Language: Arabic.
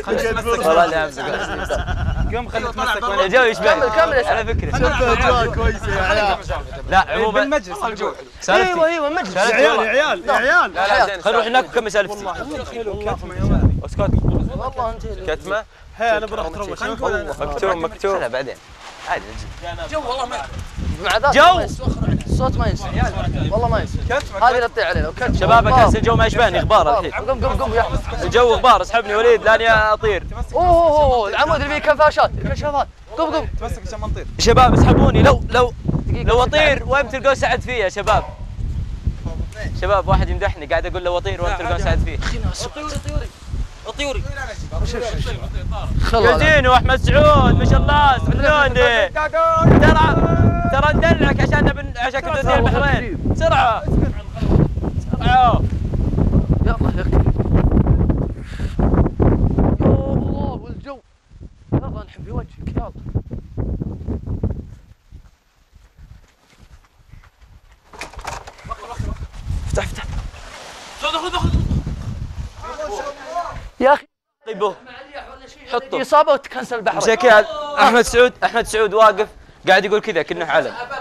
والله لا امسك. قوم خلينا نتمسك. الجو يشبه كمل على فكره. شفت اجواء كويسه يا عيال. لا عموما بالمجلس الجو. ايوه المجلس. يا عيال يا عيال يا عيال. خلينا نروح هناك وكمل سالفتي. اسكت. والله انت كتمه. هي انا بروح تروش. مكتوم لا بعدين عادي نجي. جو والله ما مع ذا جو. الصوت ما ينسى والله ما ينسى. هذه اللي تطيع علينا. شباب كاس الجو ما يشبهني غبار الحين. قم يا احمد. الجو غبار اسحبني وليد لاني اطير. اوه العمود اللي فيه كفاشات كشافات. قم تمسك عشان ما نطير. شباب اسحبوني لو اطير وين تلقون سعد فيه يا شباب؟ شباب واحد يمدحني قاعد اقول له اطير وين تلقون سعد فيه؟ طيوري. يزين واحمد سعود ما شاء الله سعدوني. ترى ندلعك عشان كنت ودي البحرين. بسرعه يلا يا اخي. يا الله والجو. يلا نحب في وجهك يلا. افتح يا اخي طيبوه حطه اصابه وتكنسل البحر. مسكين. احمد سعود واقف قاعد يقول كذا كأنه علم.